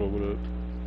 what up?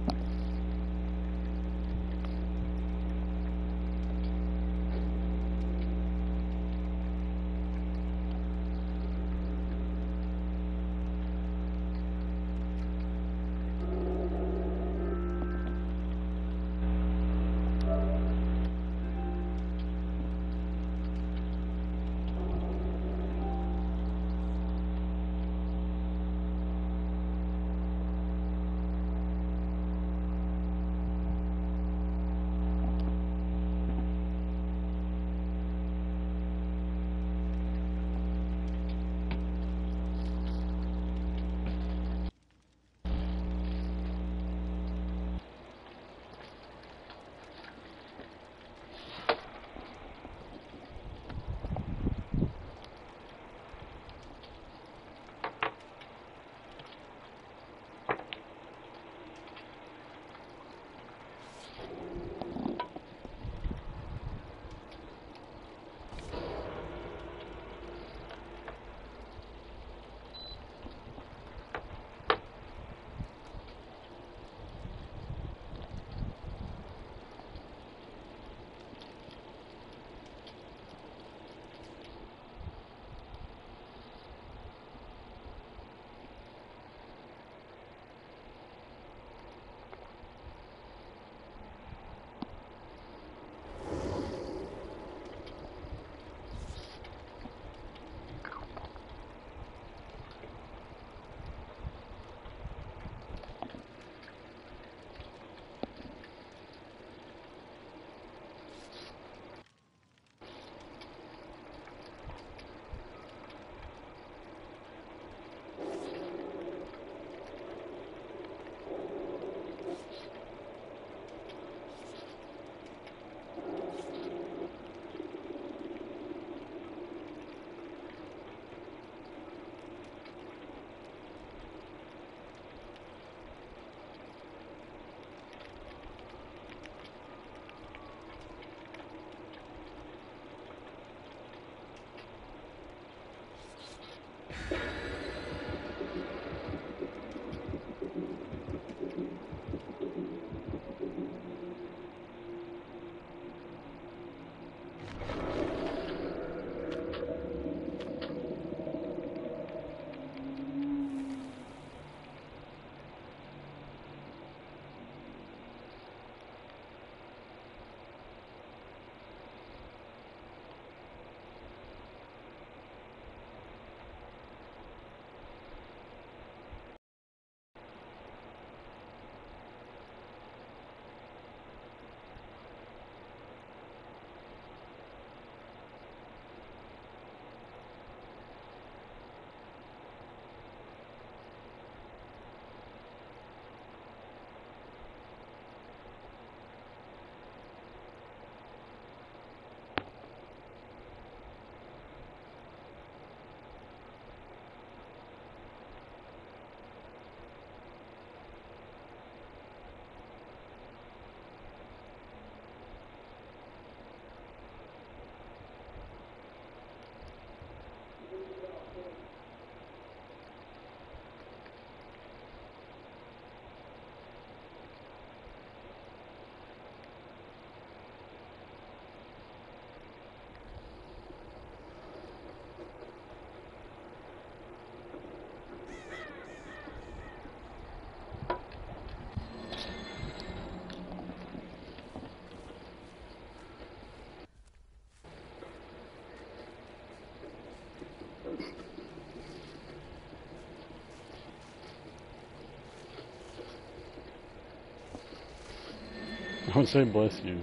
I would say bless you.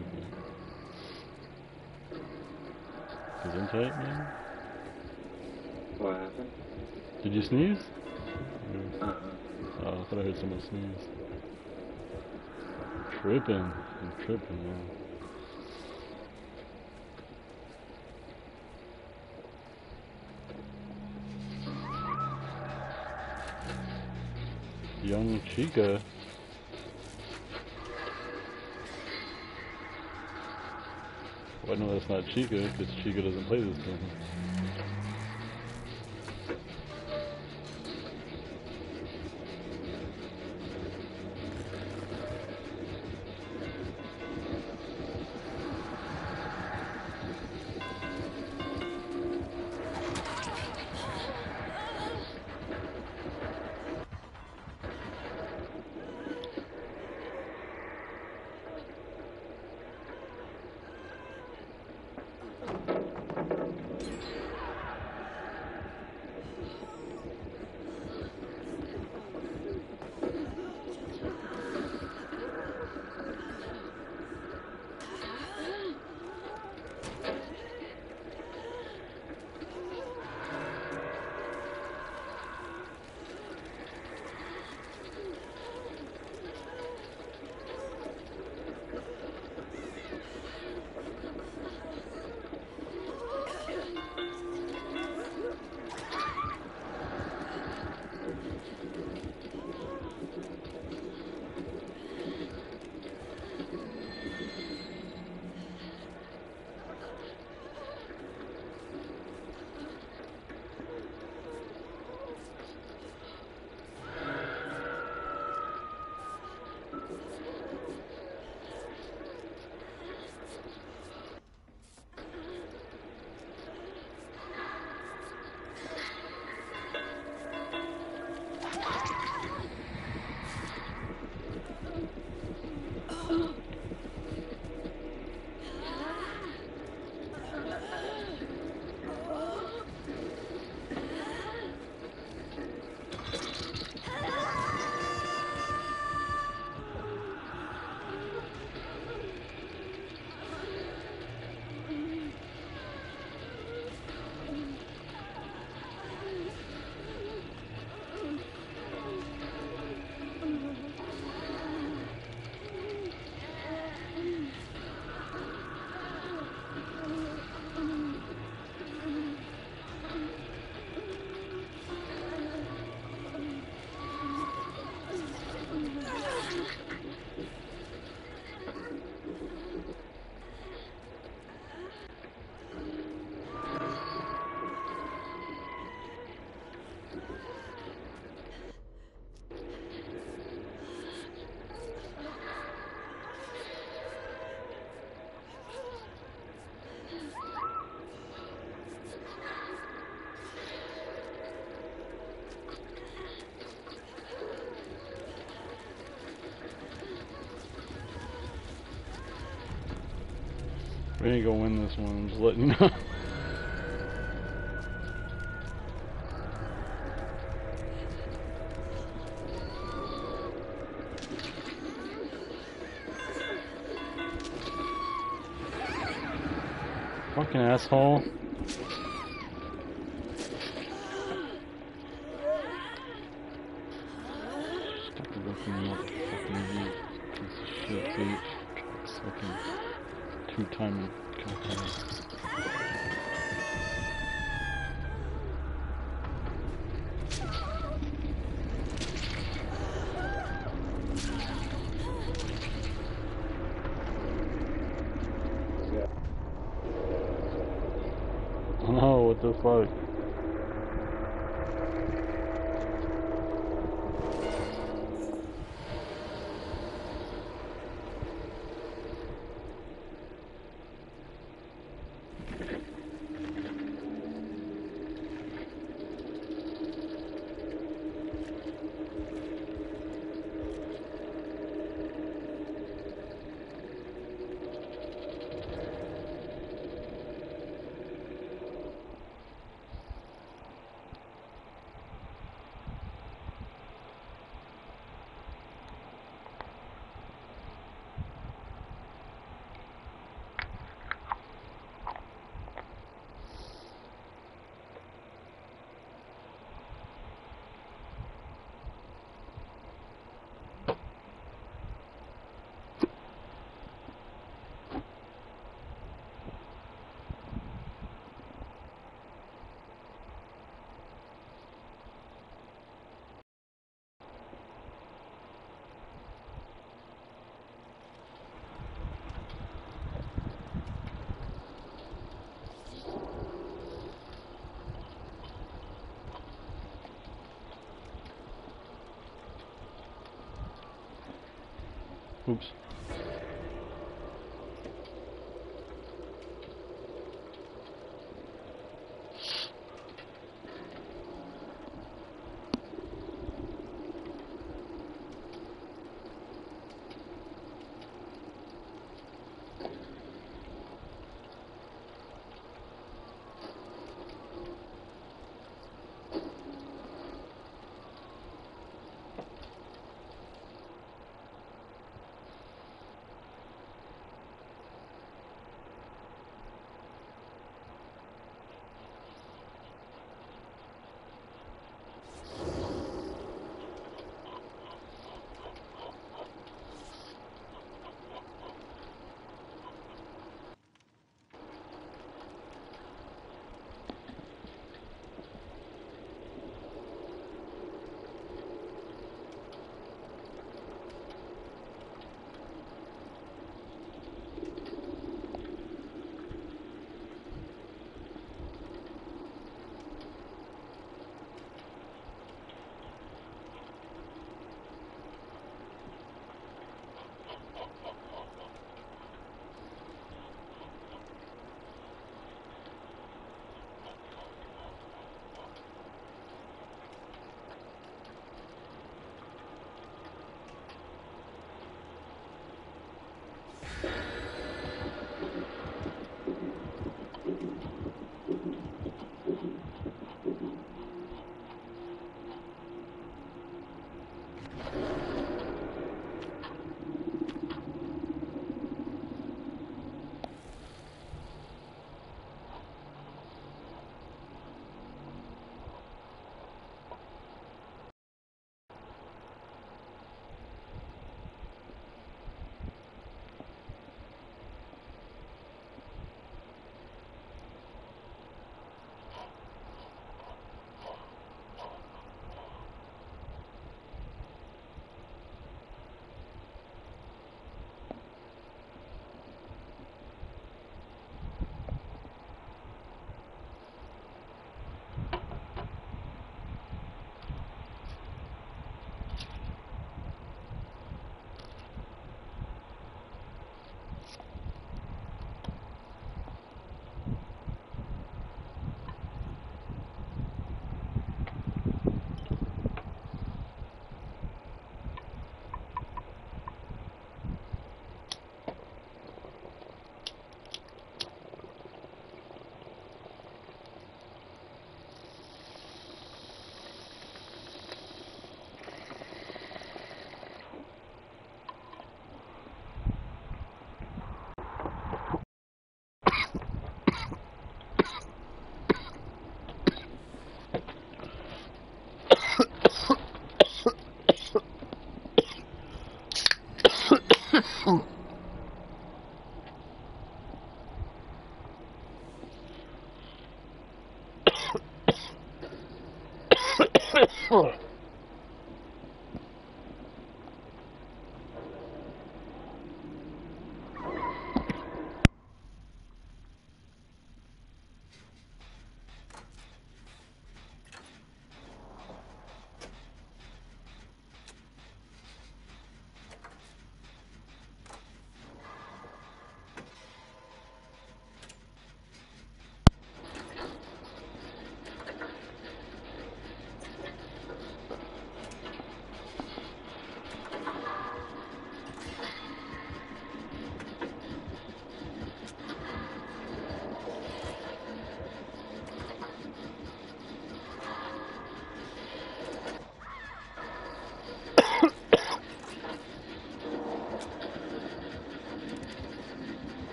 Gesundheit, man? What happened? Did you sneeze? Uh-huh. Oh, I thought I heard someone sneeze. Tripping. I'm tripping, man. Young Chica. Well, no, that's not Chica, because Chica doesn't play this game. We ain't gonna win this one, I'm just letting you know. Fucking asshole. Stop looking motherfucking you, piece of shit, bitch. It's fucking two-timing cockhead. Oh, what the fuck? Oops.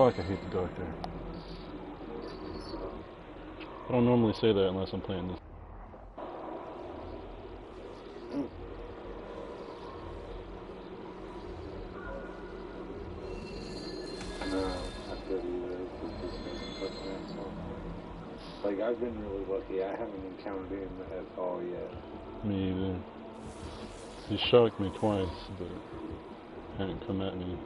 Fuck, I hate the doctor. I don't normally say that unless I'm playing this. No, I feel you. It's just a fucking asshole. Like, I've been really lucky. I haven't encountered him at all yet. Me either. He shocked me twice, but hadn't come at me.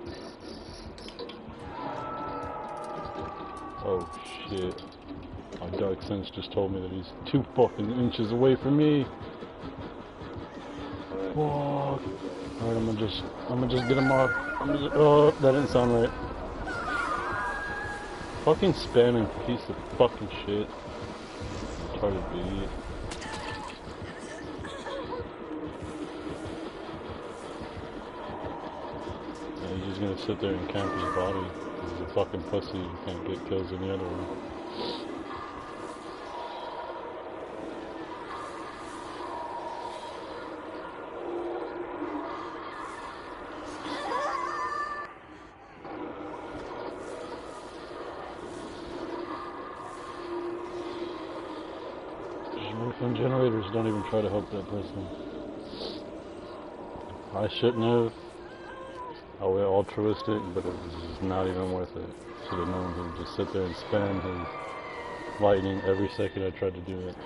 Oh shit. My dark sense just told me that he's 2 fucking inches away from me. Fuck. Alright, I'm gonna just get him off. Oh, that didn't sound right. Fucking spamming piece of fucking shit. Retarded idiot. Yeah, he's just gonna sit there and camp his body. He's a fucking pussy. You can't get kills any other way. Working generators, don't even try to help that person. I shouldn't have. I went altruistic, but it was just not even worth it. Should have known he would just sit there and spam his lightning every second I tried to do it.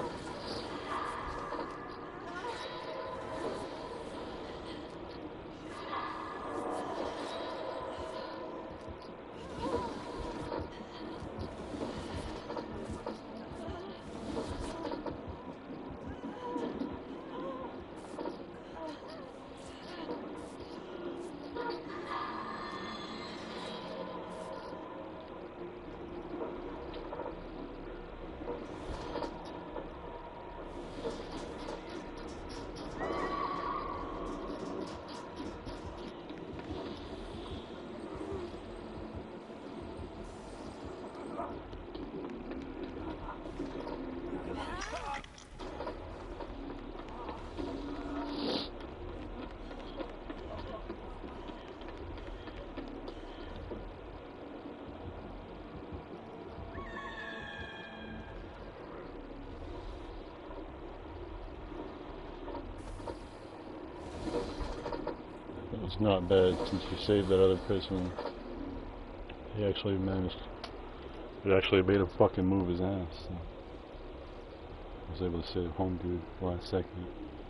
It's not bad since you saved that other person. He actually managed. It actually made him fucking move his ass. So I was able to save home good last second.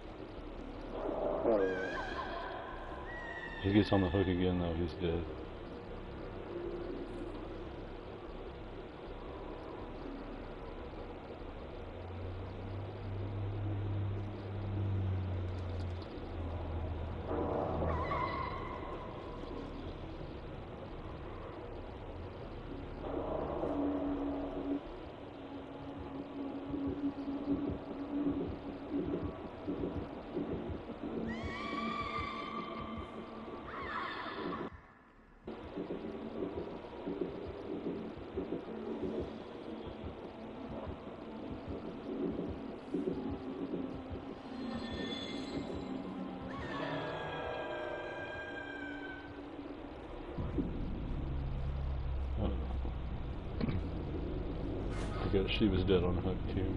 He gets on the hook again though, he's dead. She was dead on the hook too.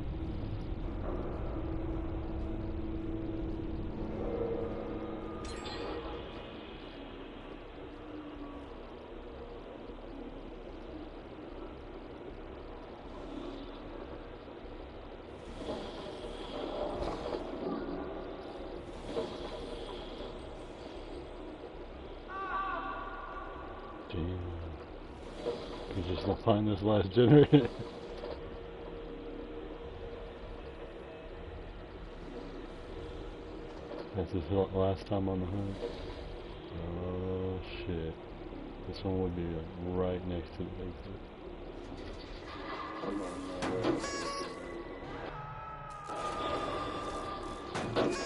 Damn. You just not find this last generator. That's his last time on the hunt. Oh shit. This one would be right next to the exit.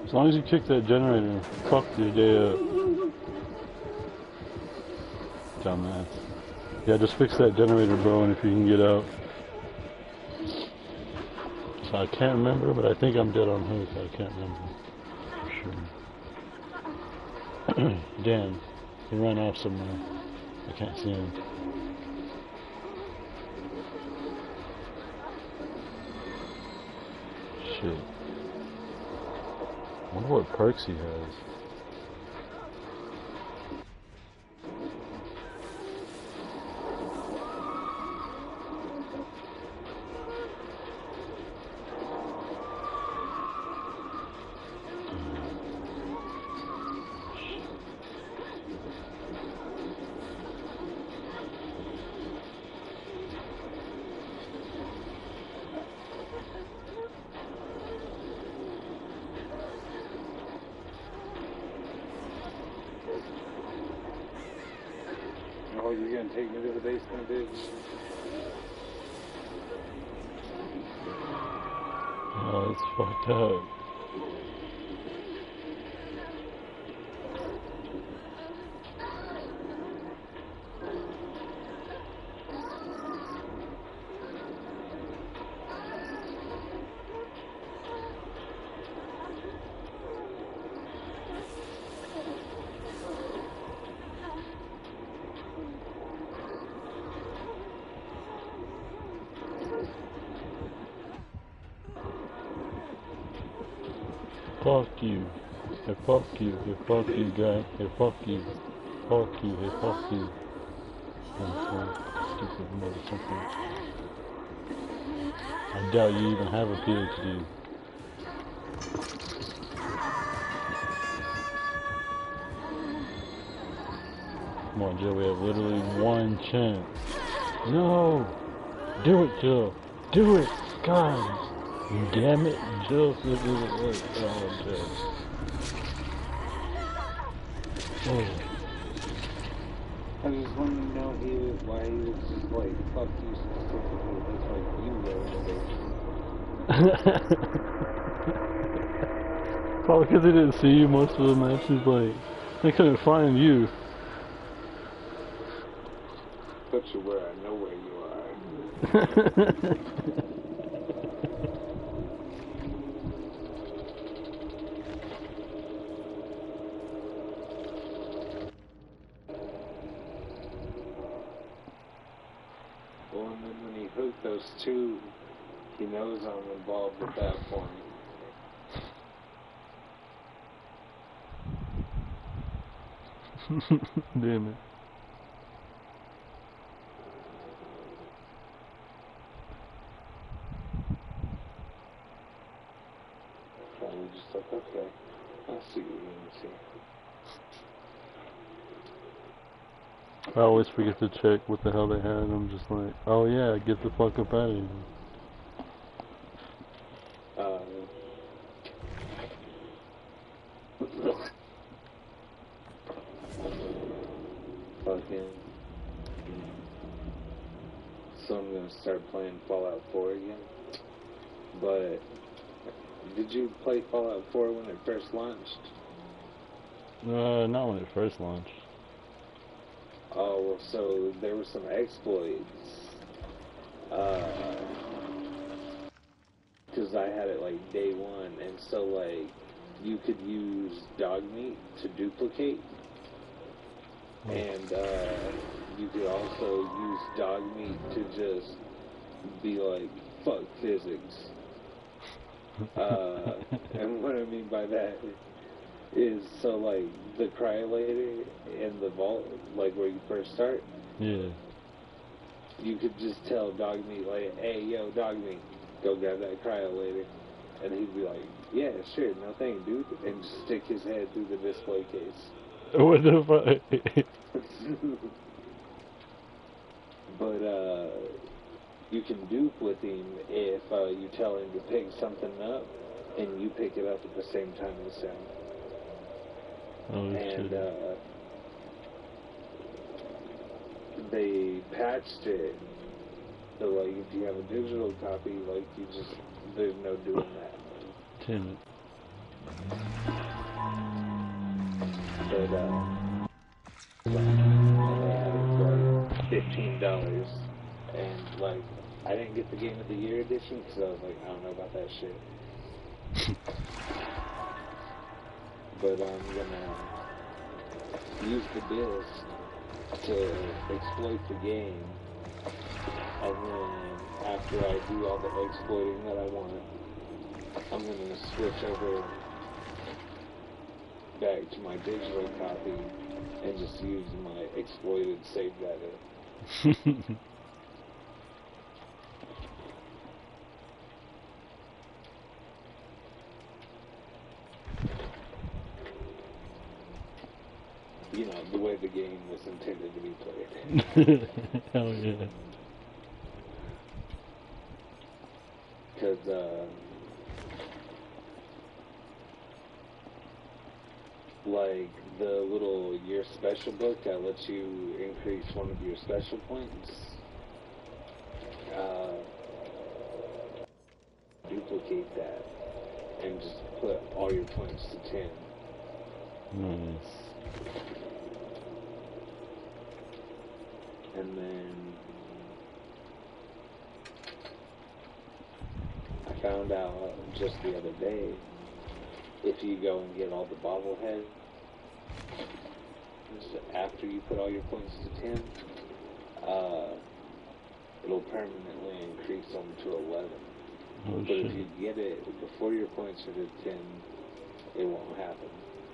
As long as you kick that generator, fuck your day up. Dumbass. Yeah, just fix that generator, bro, and if you can get out. So I can't remember, but I think I'm dead on hook. I can't remember. For sure. Damn. He ran off somewhere. I can't see him. Shit. I wonder what perks he has. Oh, you're gonna take me to the basement, bitch? Oh, it's fucked up. Fuck you. Hey, fuck you. Hey, fuck you, guy. Hey, fuck you. Fuck you. Hey, fuck you. Stupid motherfucker. I doubt you even have a PhD. Come on, Jill. We have literally one chance. No! Do it, Jill. Do it! God! Damn it, Jill. This isn't work. Oh, Jill. Oh. I just wanted to know why he was just like, fuck you specifically. It's like, you were Probably because they didn't see you most of the matches, like, they couldn't find you. But you where I know where you are. Well, and then when he hooked those two, he knows I'm involved with that point. Damn it. Finally just like, okay, I'll see what you can see. I always forget to check what the hell they had. I'm just like, oh yeah, get the fuck up out of here. Fucking. So I'm gonna start playing Fallout 4 again. But did you play Fallout 4 when it first launched? Not when it first launched. Oh, well, so there were some exploits. Because I had it like day one, and so like you could use dog meat to duplicate, and you could also use dog meat to just be like, fuck physics. And what I mean by that is, so like the cryolator in the vault, like where you first start, Yeah. you could just tell dog meat like, hey yo, dog meat, go grab that cryolator, and he'd be like, yeah, sure, no thing, dude, and just stick his head through the display case. What the fuck? But you can dupe with him if you tell him to pick something up and you pick it up at the same time as him. Oh And shit. they patched it so like if you have a digital copy, like you just, there's no doing that. Damn it. But and they had it for like $15, and like I didn't get the Game of the Year edition because I was like, I don't know about that shit. But I'm gonna use the disc to exploit the game, and then after I do all the exploiting that I want, I'm gonna switch over back to my digital copy and just use my exploited save data. You know, the way the game was intended to be played. Hell yeah. Because, like, the little year special book that lets you increase one of your special points, duplicate that and just put all your points to 10. Nice. And then I found out just the other day, if you go and get all the bobbleheads after you put all your points to 10, it'll permanently increase them to 11. Oh, but shit. if you get it before your points are to 10, it won't happen.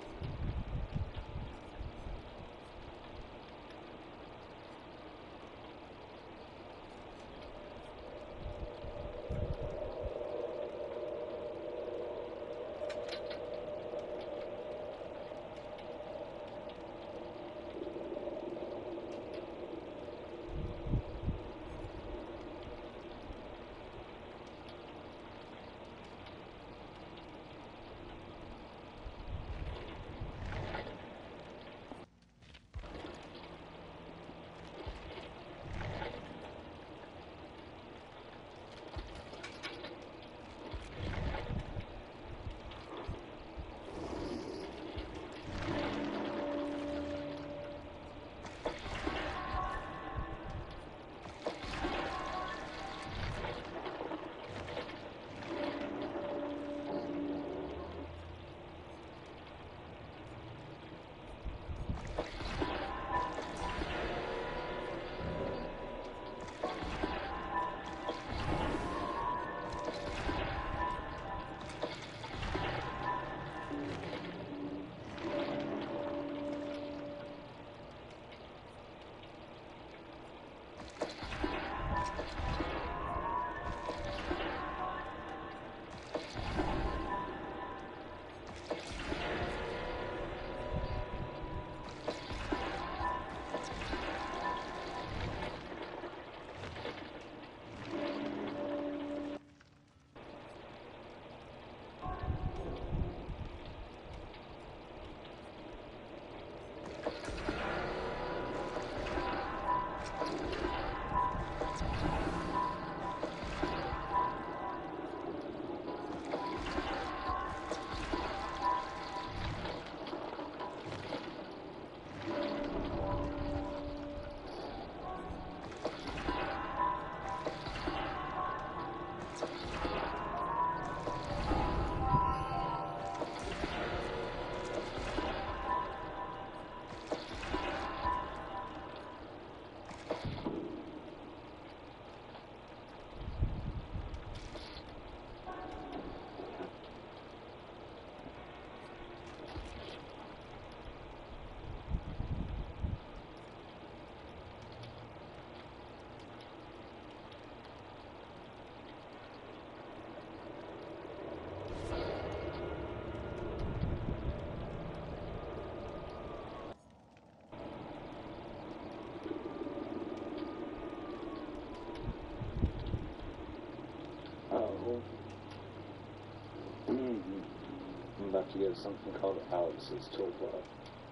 I'm about to get something called Alex's Toolbar.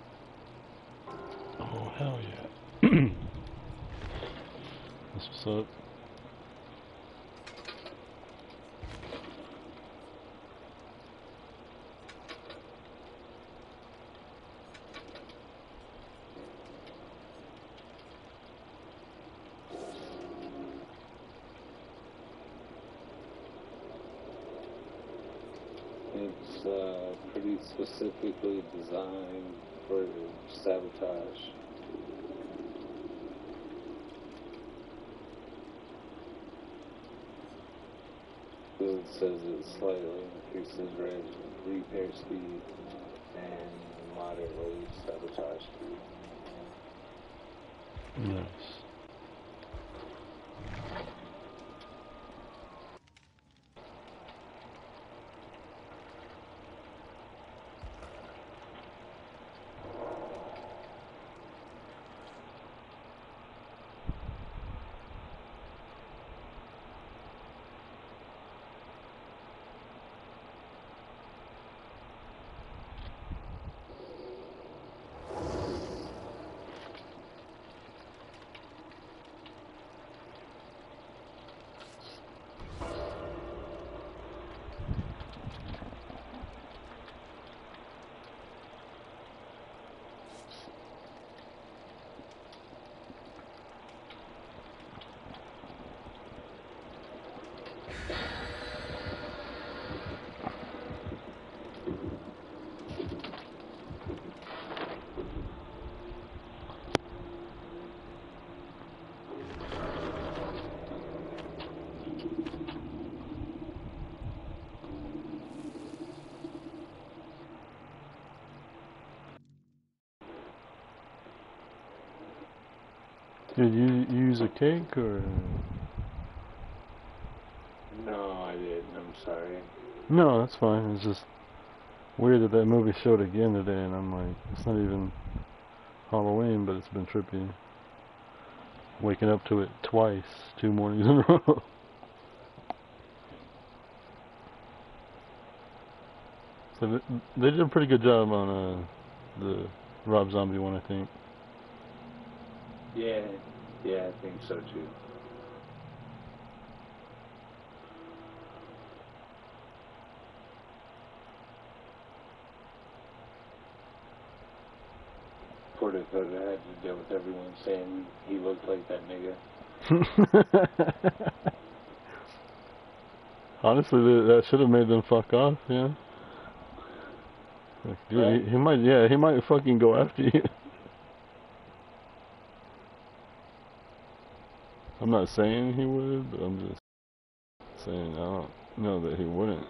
Oh, hell yeah. That's what's up. It's pretty specifically designed for sabotage. It says it slightly increases repair speed and moderately sabotage speed. Nice. Did you use a cake or? No, I didn't. I'm sorry. No, that's fine. It's just weird that movie showed again today, and I'm like, it's not even Halloween, but it's been trippy. Waking up to it twice, 2 mornings in a row. So they did a pretty good job on the Rob Zombie one, I think. Yeah, I think so too. Portico had to deal with everyone saying he looked like that nigga. Honestly, that should have made them fuck off, yeah. Like, dude, Right. he might fucking go after you. I'm not saying he would, but I'm just saying I don't know that he wouldn't.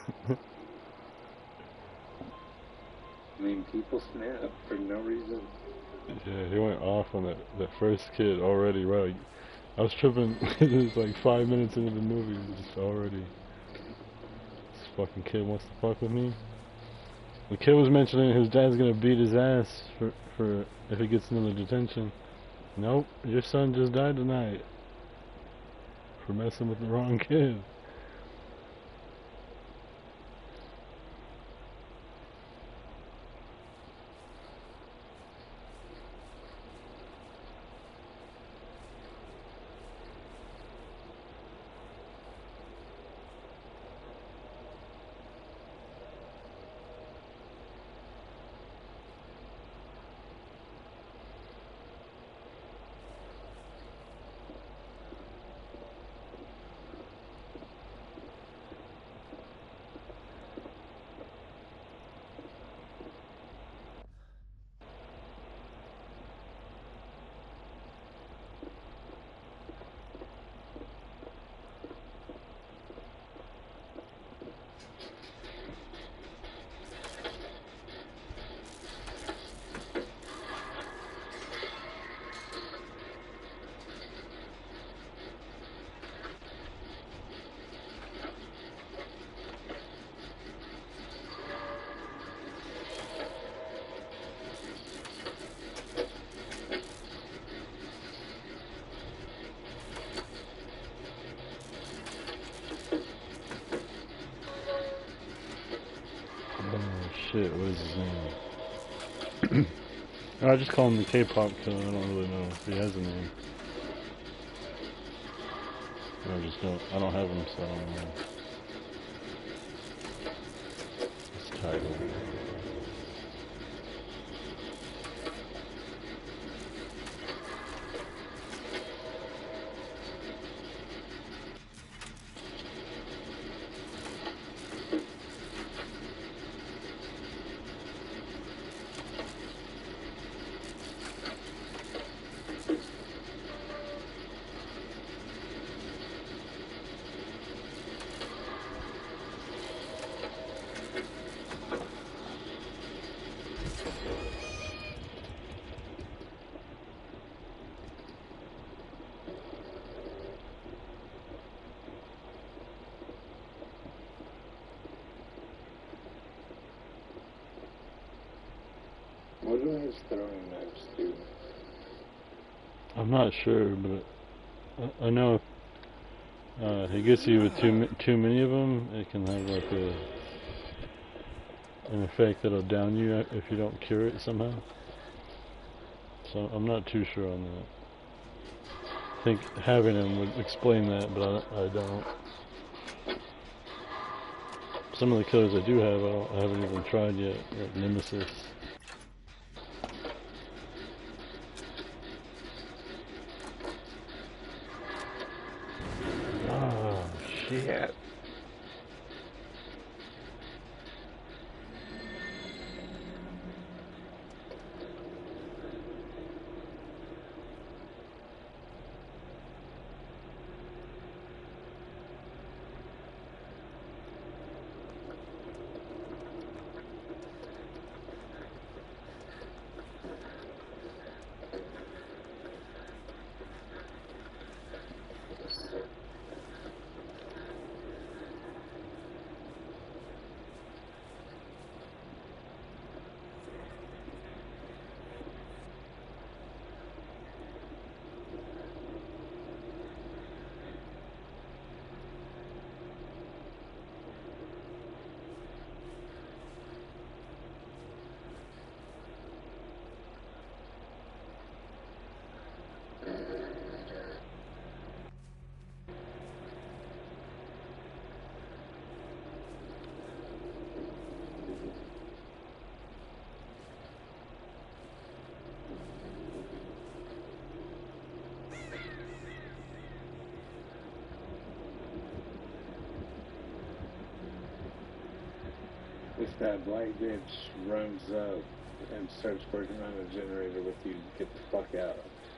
I mean, people snap for no reason. Yeah, he went off on that first kid already, right? Like, I was tripping. It was like 5 minutes into the movie, just already. This fucking kid wants to fuck with me. The kid was mentioning his dad's gonna beat his ass for if he gets into detention. Nope, your son just died tonight for messing with the wrong kid. Oh shit, what is his name? I just call him the K-pop killer, I don't really know if he has a name. I don't have him, so I don't know. His title. Who has throwing knives, dude? I'm not sure, but I know if he gets you with too many of them, it can have like an effect that'll down you if you don't cure it somehow. So I'm not too sure on that. I think having him would explain that, but I don't. Some of the killers I do have, I haven't even tried yet, like Nemesis. Oh, shit. If that black bitch runs up and starts working on a generator with you, get the fuck out.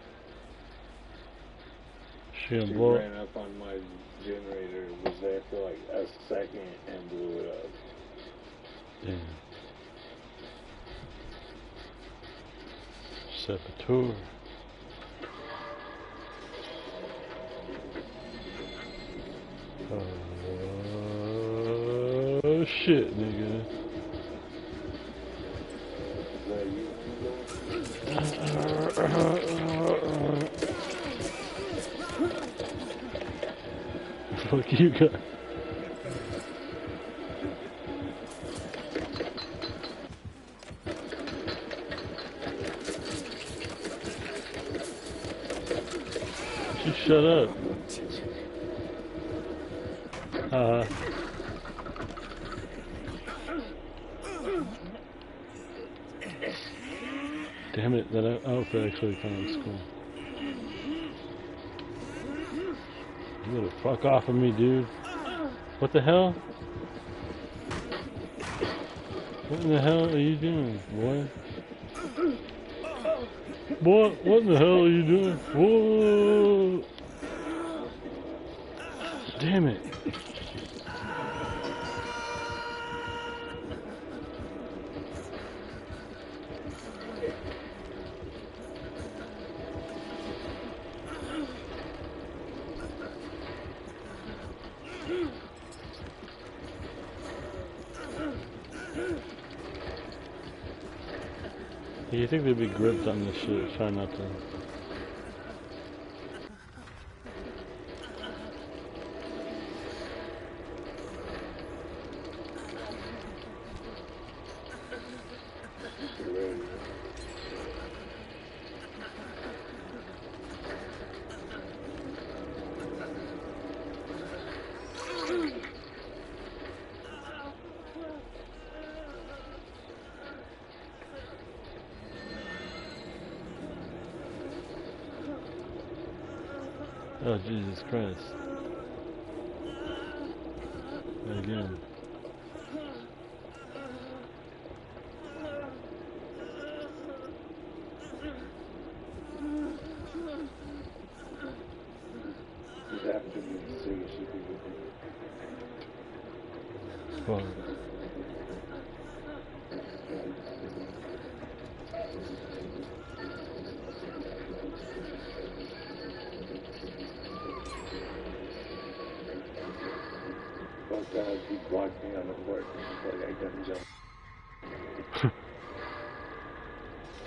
She ran up on my generator, was there for like a second, and blew it up. Damn. Saboteur. Oh shit, nigga. Fuck you got. Just shut up. Damn it, that outfit actually kind of looks cool. You better fuck off of me, dude. What the hell? What in the hell are you doing, boy? Boy, what in the hell are you doing? Whoa! Damn it. You think they'd be gripped on this shit? Try not to. Oh, Jesus Christ. Again. Fuck. He blocked me on the port, like I couldn't jump.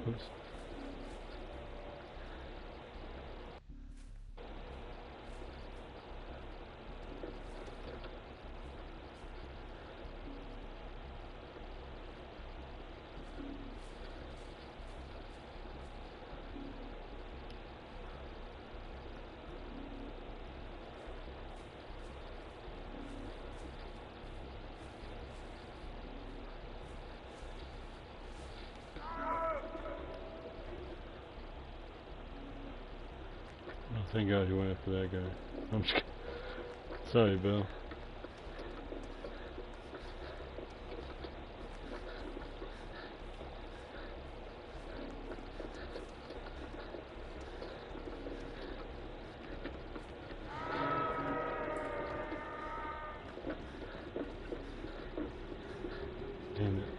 Oops. Oh, thank God he went after that guy. I'm just kidding. Sorry, Bill. Damn it.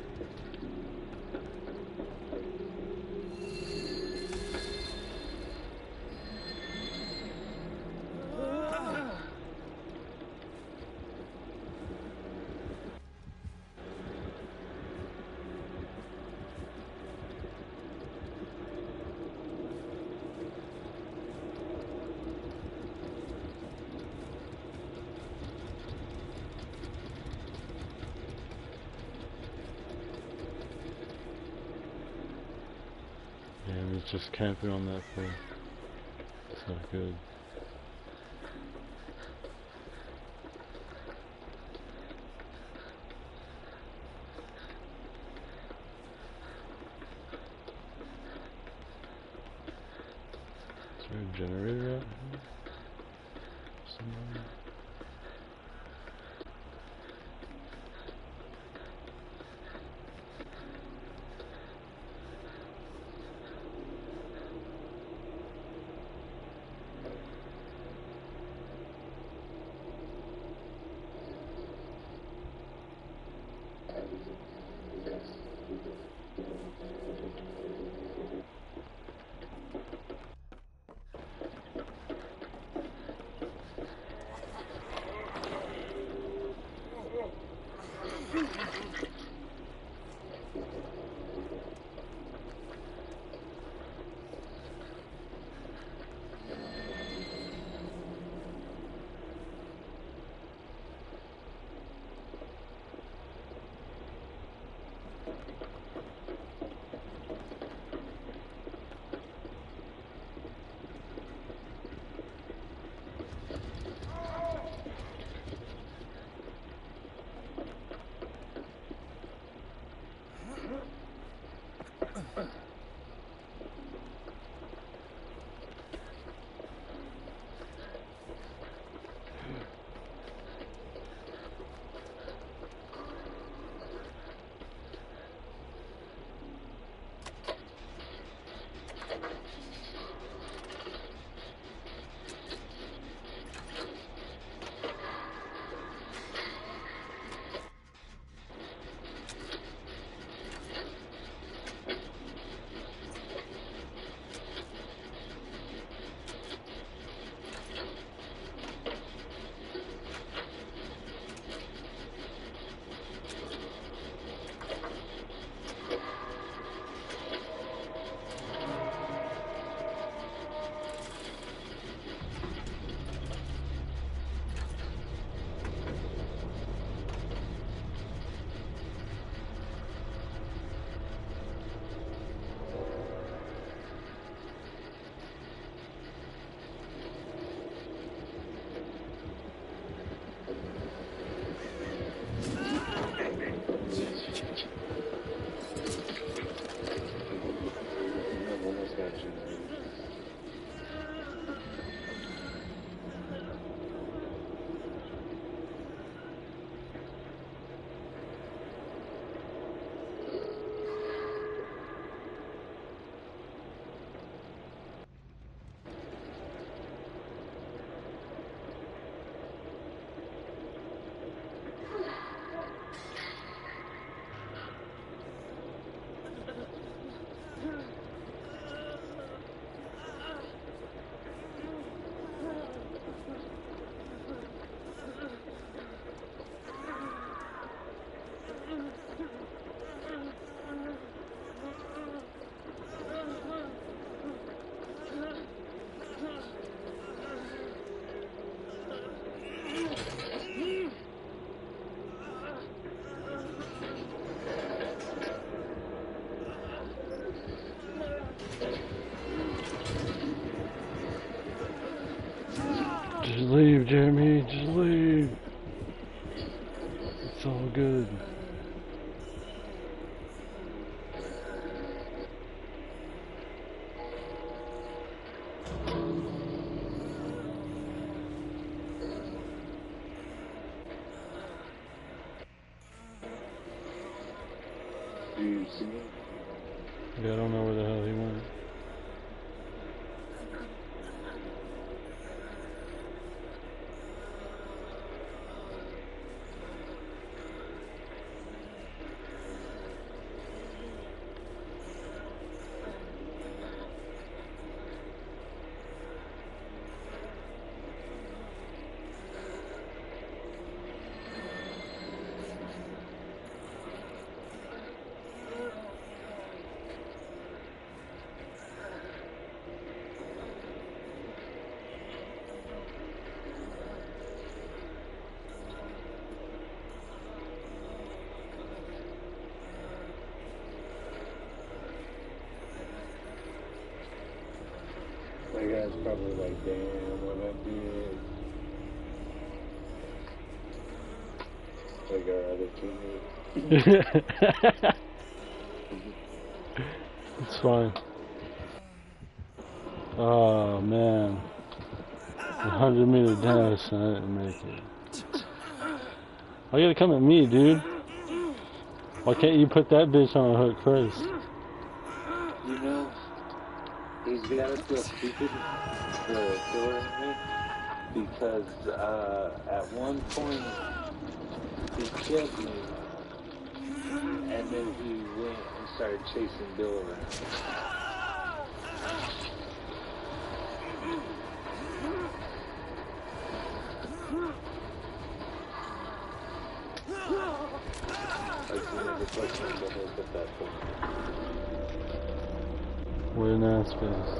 Damn, he's just camping on that thing. It's not good. Is there a generator out here? Somewhere? It's all good. Do you see him? Yeah, I don't know where the hell he went. That guy's probably like, damn, what I did. Like our other teammate. It's fine. Oh man. 100-meter dash and I didn't make it. Why you gotta come at me, dude? Why can't you put that bitch on a hook first? You know, he's gotta feel stupid, the killer in me, because at one point he killed me, and then he went and started chasing Bill around. Like he never pushed me to hook at that point. We're in that space.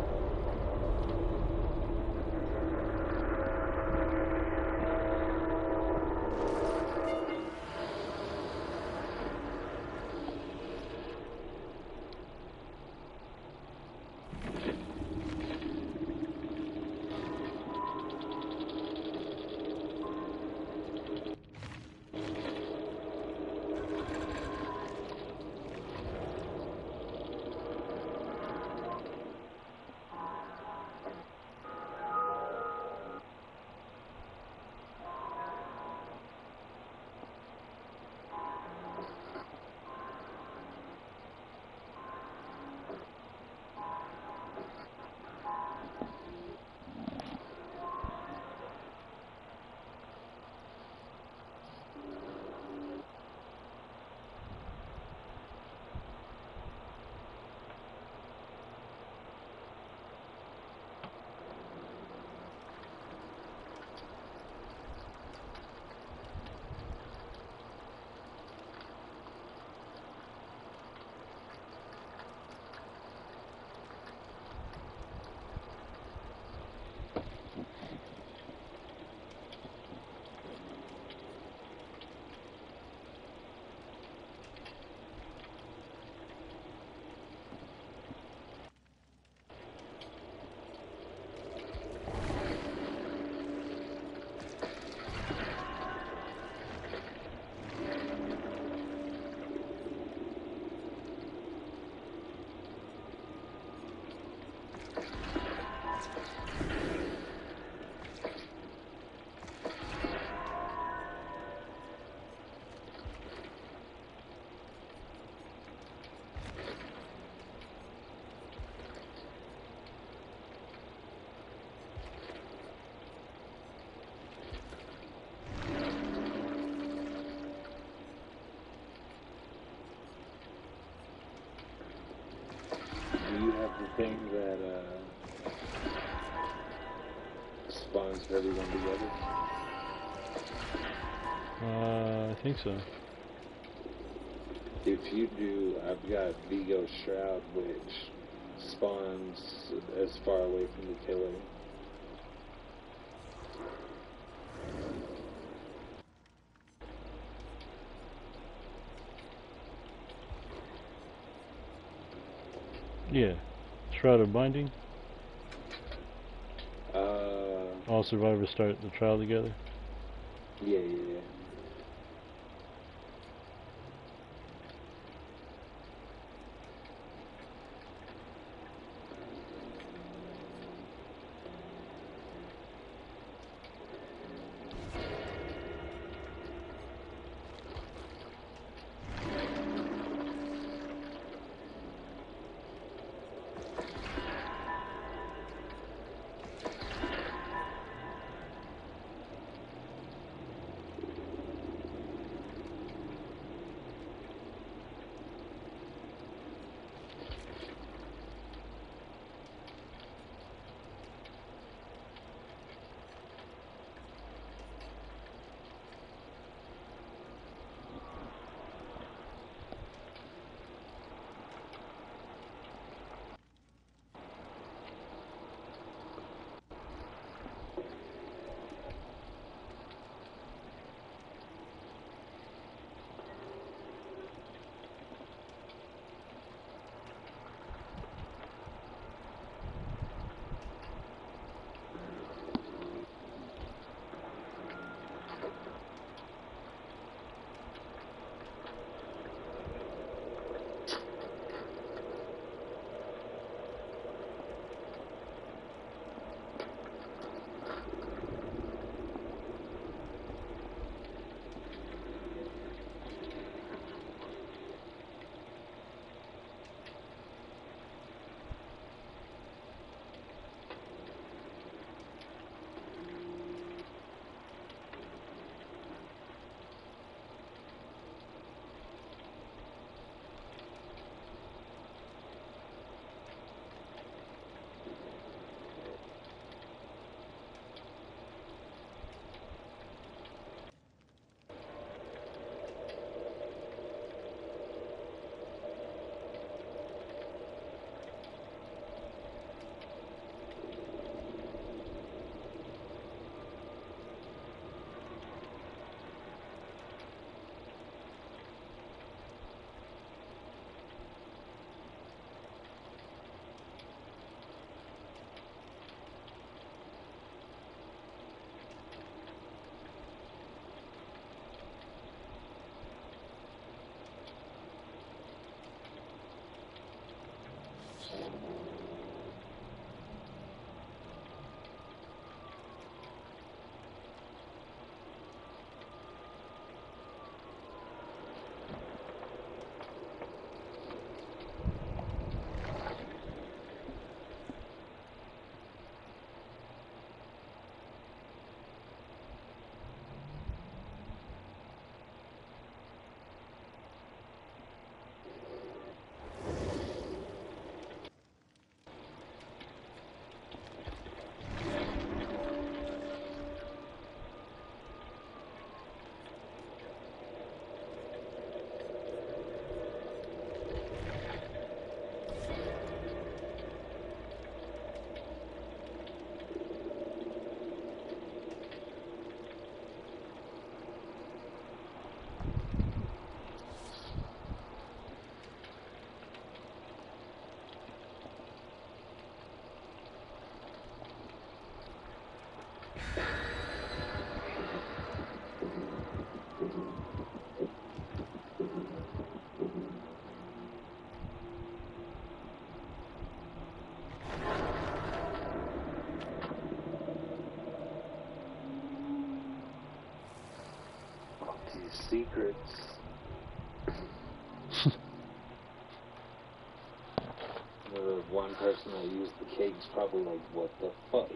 Do you have the thing that spawns everyone together? I think so. If you do, I've got Vigo Shroud, which spawns as far away from the killer. Yeah. Shroud of Binding. Uh, All survivors start the trial together. yeah. secrets. The one person that used the cake's probably like, what the fuck?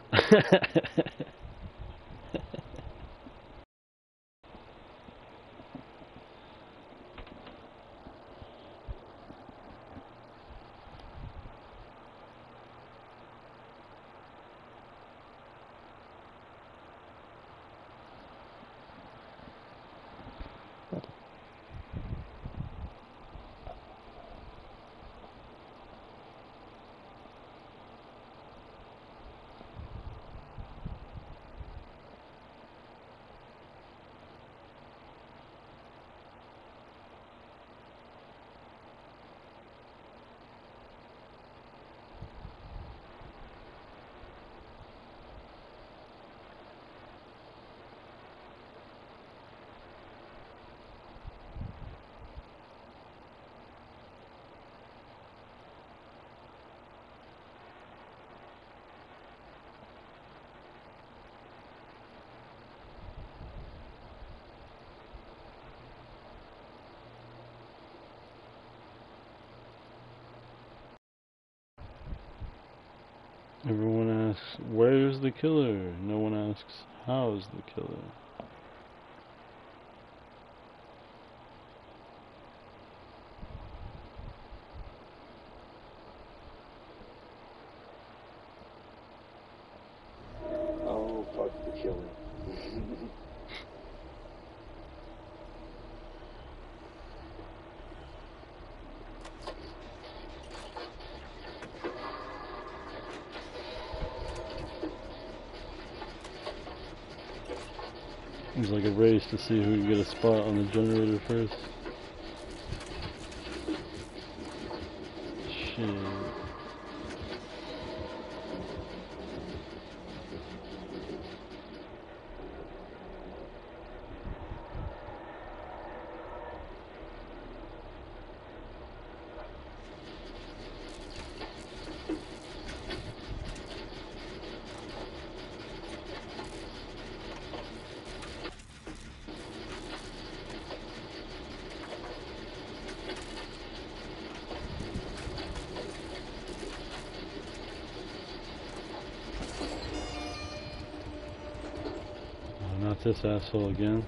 Everyone asks, where's the killer? No one asks, how's the killer? Oh, fuck the killer. It's like a race to see who can get a spot on the generator first. Shit. Not this asshole again.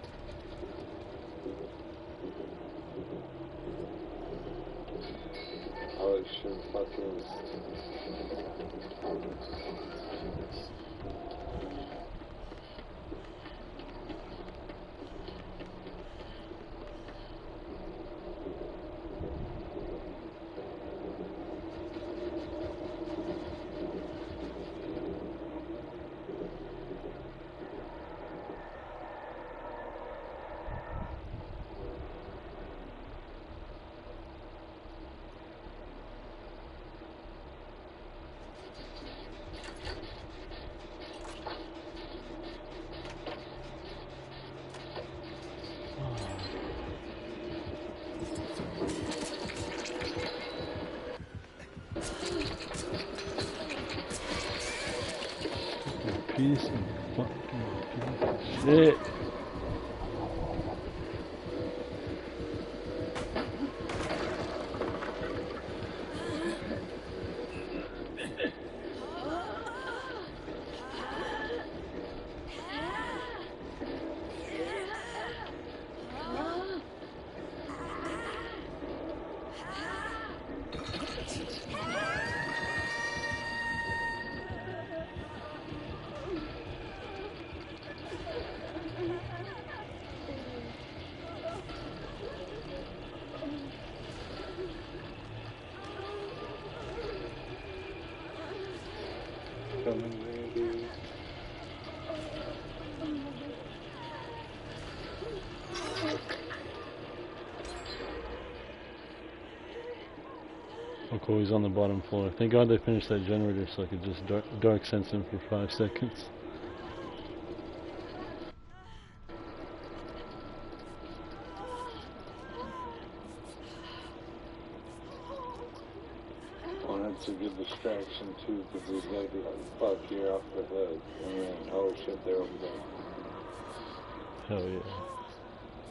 Oh, it should fucking... Piece of fucking shit. Coming, baby. Oh cool, he's on the bottom floor. Thank God they finished that generator so I could just dark sense him for 5 seconds. Well, that's a good distraction too, because he's gonna be like, fuck, you're off the hook. And then, oh shit, they're over there. Hell yeah.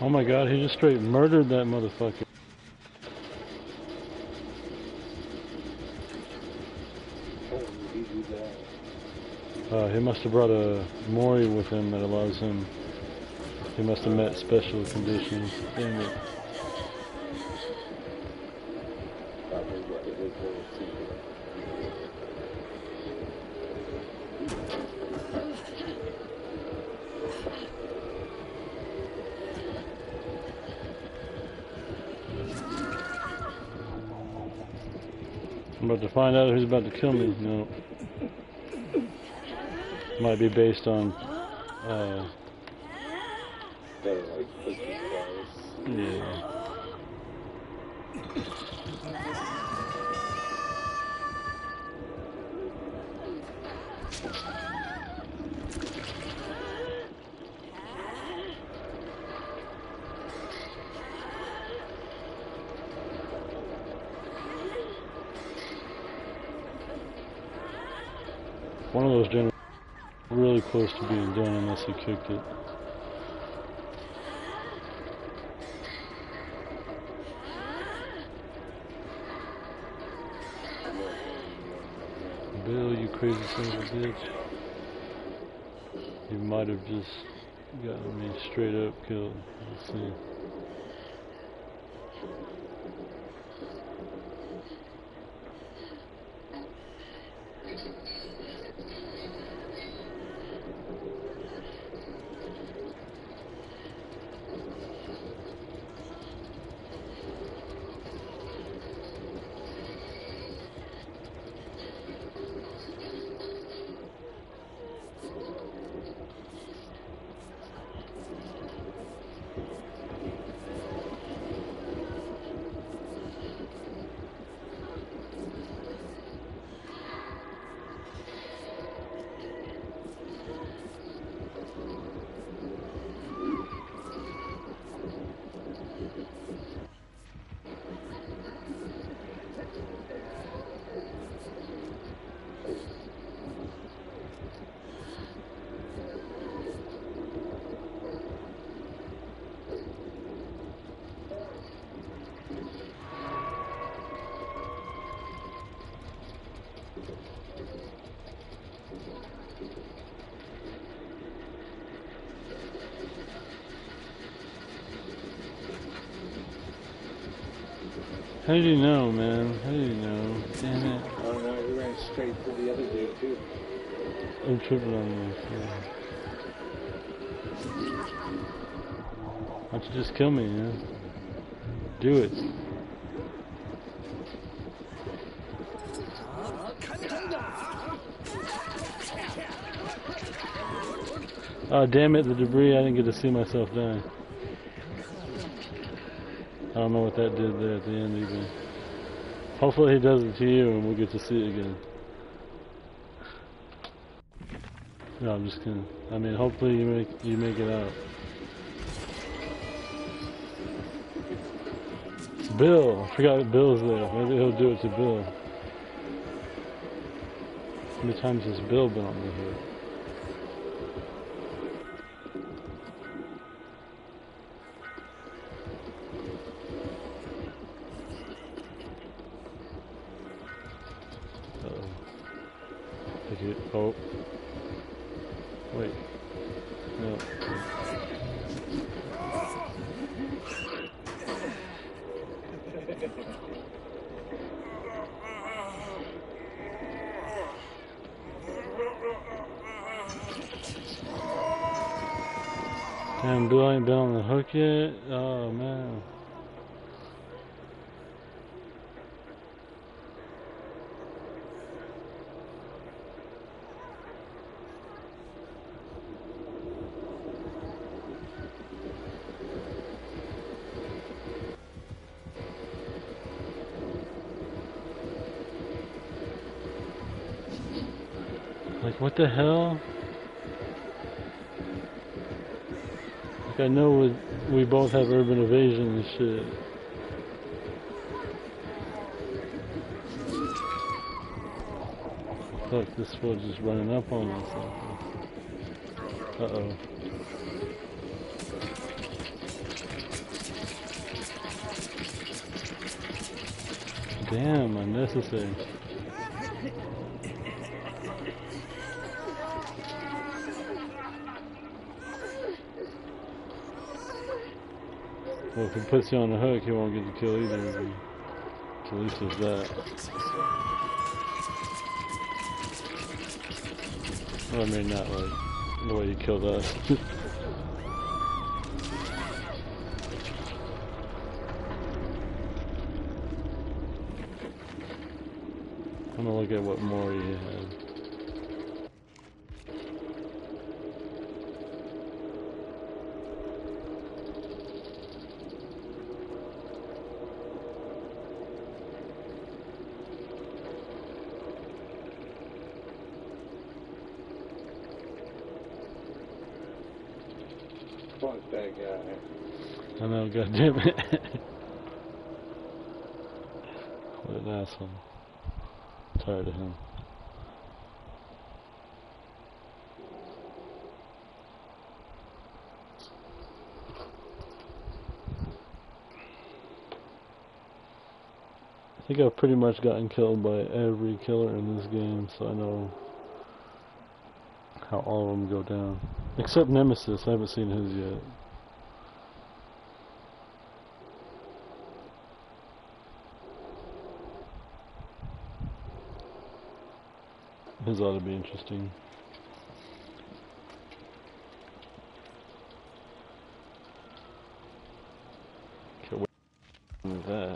Oh my god, he just straight murdered that motherfucker. Oh, did he do that? He must have brought a Mori with him that allows him. He must have met special conditions. Damn it. Probably got his little secret. I'm about to find out who's about to kill me. No. Might be based on, They're like cookie slice. yeah. One of those generators really close to being done unless he kicked it. Bill, you crazy son of a bitch. You might have just gotten me straight up killed. Let's see. How did you know, man? How did you know? Damn it. I don't know, he ran straight for the other dude too. I'm tripping on this. Yeah. Why don't you just kill me, man? Do it. Oh, damn it, the debris, I didn't get to see myself die. I don't know what that did there at the end either. Hopefully he does it to you and we'll get to see it again. No, I'm just kidding. I mean, hopefully you make it out. Bill! I forgot Bill's there. Maybe he'll do it to Bill. How many times has Bill been on the hood? Oh. Wait. No. Damn, Bill ain't been on the hook yet? Oh, man. Like, what the hell? Like, I know we both have urban evasion and shit. Fuck, this fool just running up on us. Uh-oh. Damn, unnecessary. Well, if he puts you on the hook, he won't get the kill either. At least there's that. Well, I mean, not like the way he killed us. I'm gonna look at what more he had. Fuck that guy. I know, goddammit. What an asshole. Tired of him. I think I've pretty much gotten killed by every killer in this game, so I know how all of them go down. Except Nemesis, I haven't seen his yet. His ought to be interesting. Can't wait with that.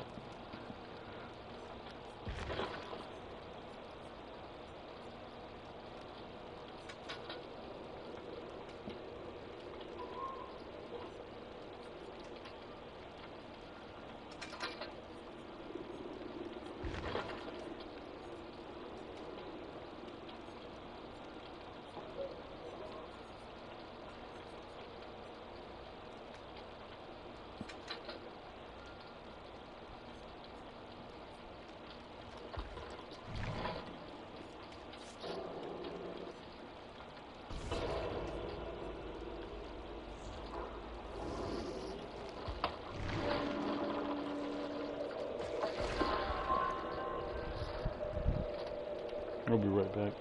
I'll be right back.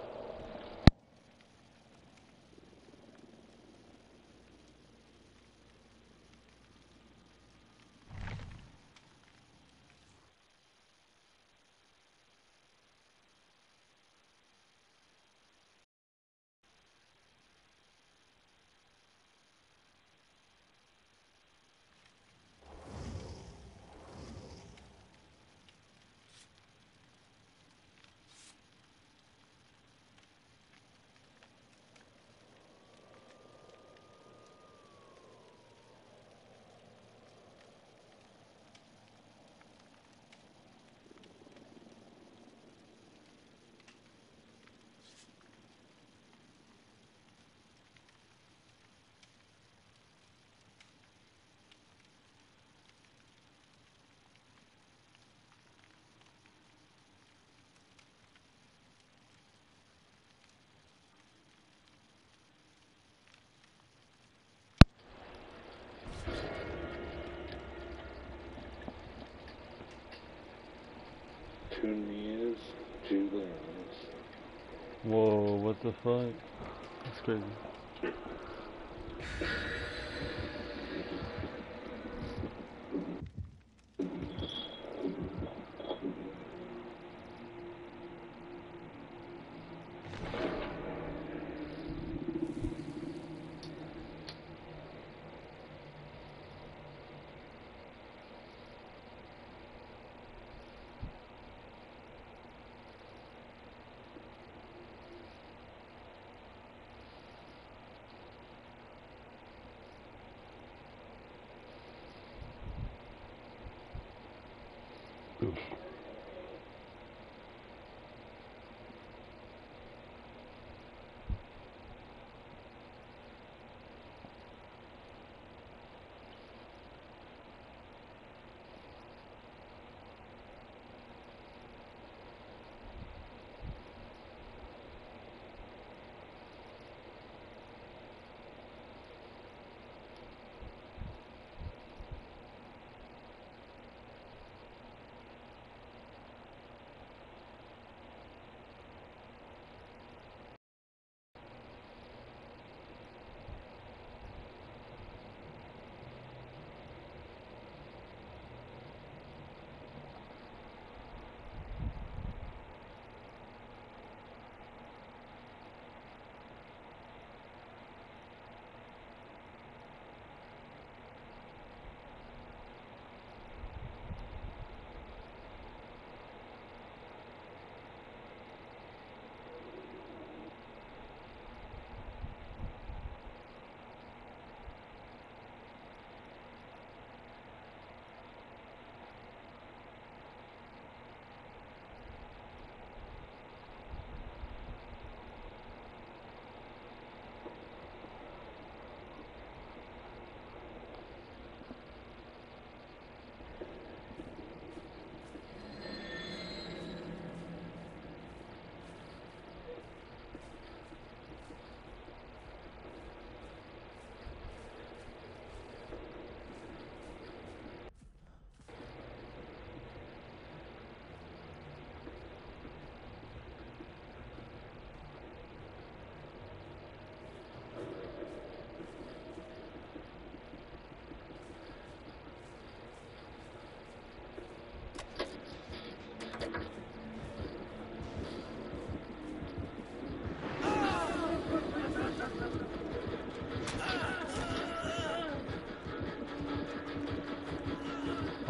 Tune me is Julian's. Whoa, what the fuck? That's crazy.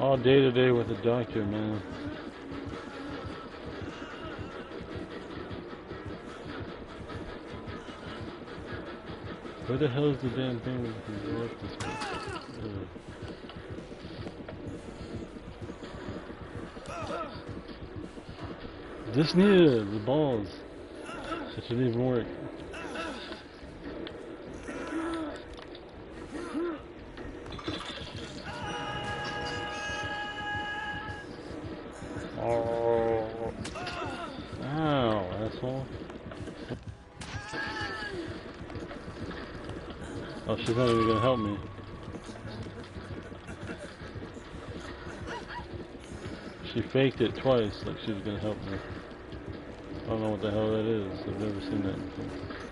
All day today with the doctor, man. Where the hell is the damn thing that can left this one? Just needed the balls. It shouldn't even work. Oh. Ow, asshole. Oh, she's not even gonna help me. She faked it twice, like she was gonna help me. I don't know what the hell that is. I've never seen that before.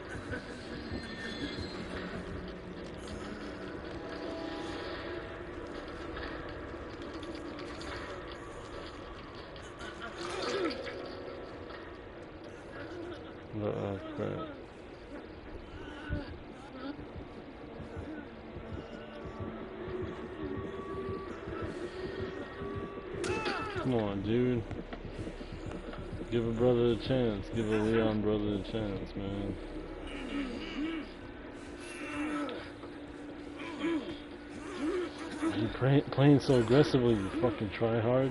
Oh crap. Come on, dude. Give a brother a chance. Give a Leon brother a chance, man. You playing so aggressively, you fucking try hard.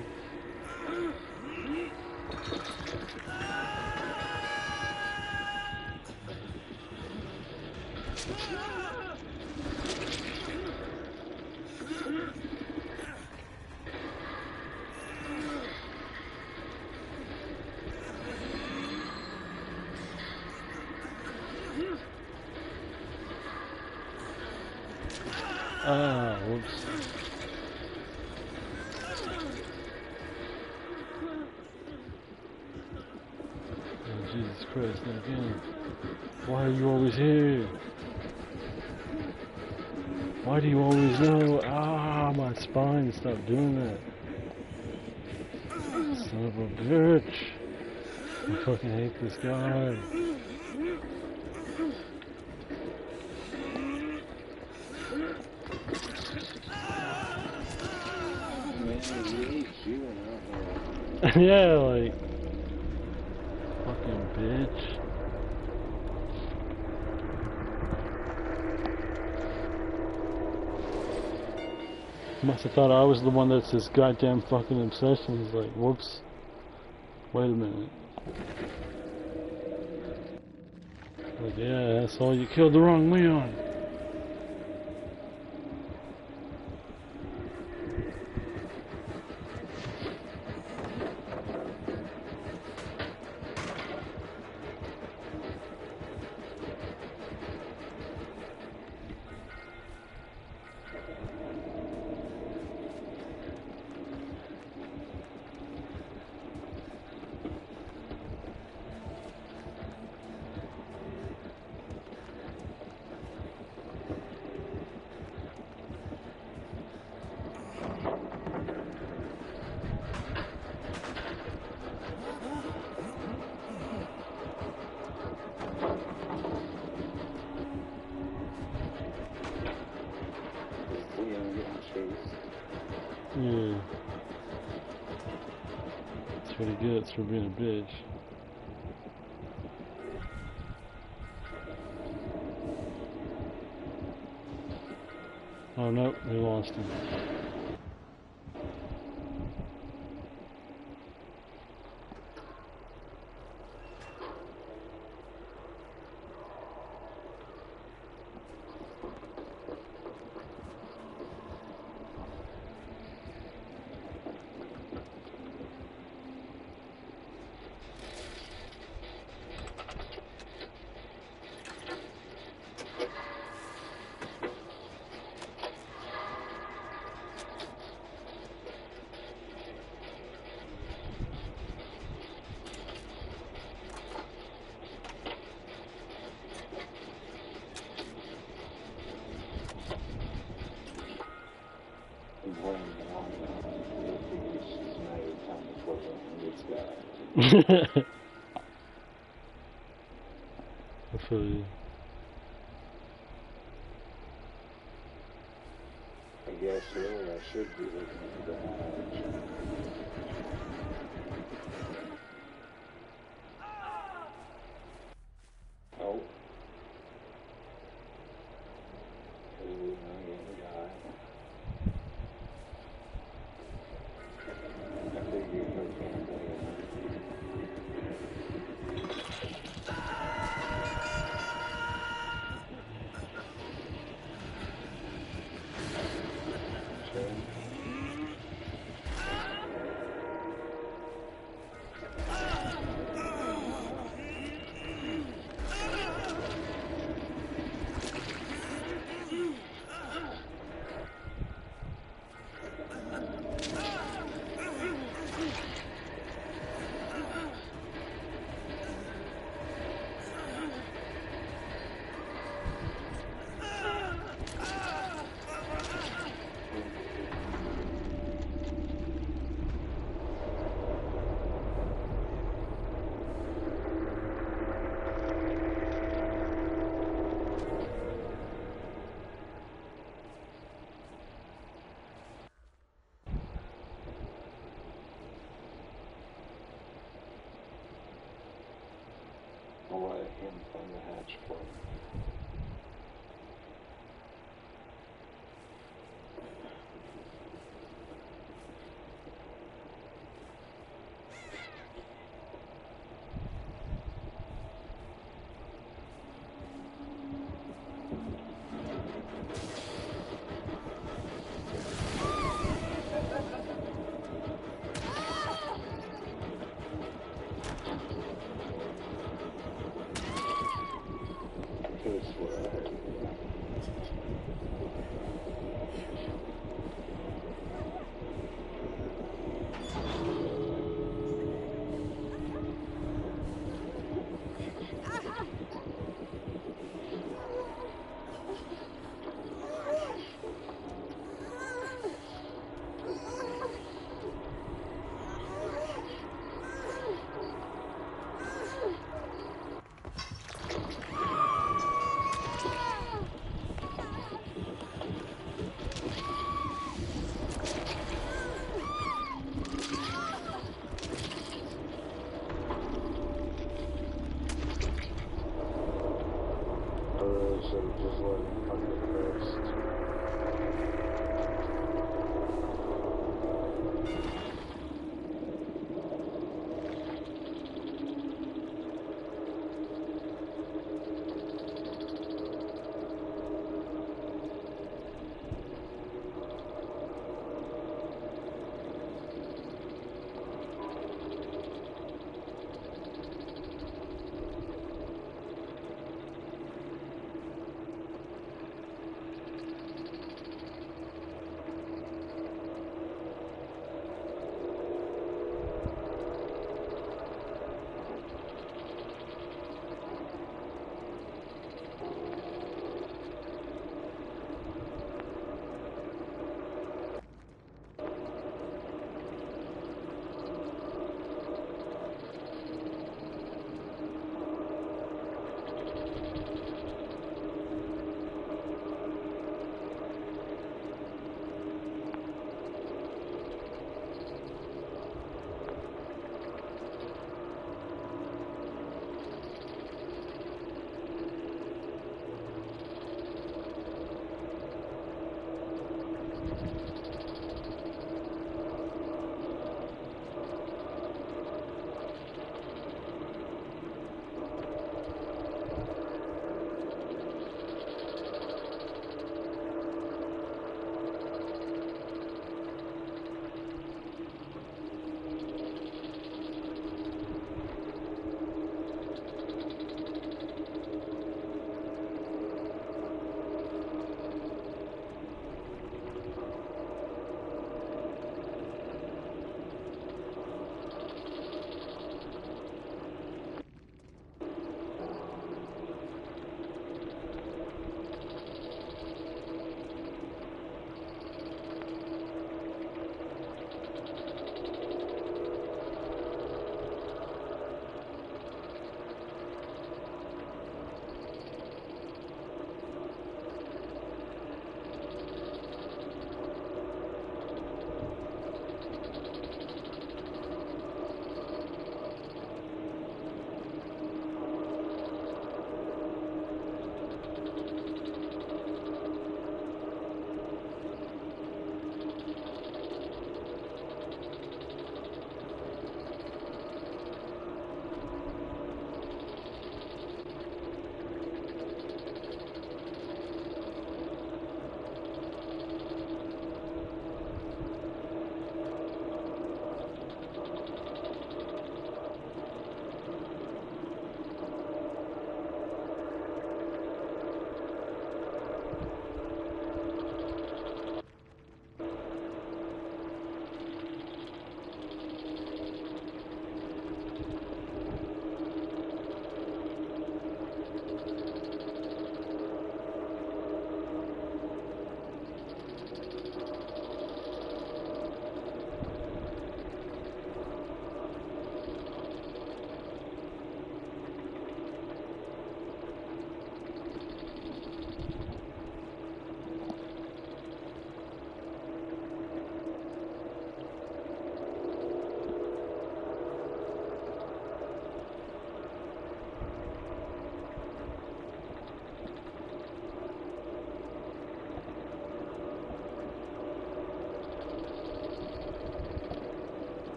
Ah, whoops. Oh, Jesus Christ, not again. Why are you always here? Why do you always know? Ah, my spine, stop doing that. Son of a bitch. I fucking hate this guy. Yeah, like, fucking bitch. Must have thought I was the one that's his goddamn fucking obsession. He's like, whoops. Wait a minute. Like, yeah, asshole, you killed the wrong Leon. Yeah. That's what he gets for being a bitch. Oh no, we lost him. I feel you. guess really I should be looking for the hatch. Oh. Ooh, not getting got. I figured her family I'll let him find the hatch for me.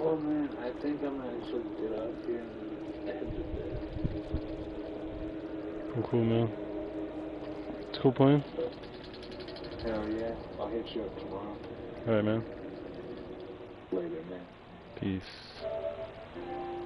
Oh man, I think I'm gonna actually get up here and head to bed. Cool, man. It's a cool plan. Hell yeah. I'll hit you up tomorrow. Alright, man. Later, man. Peace.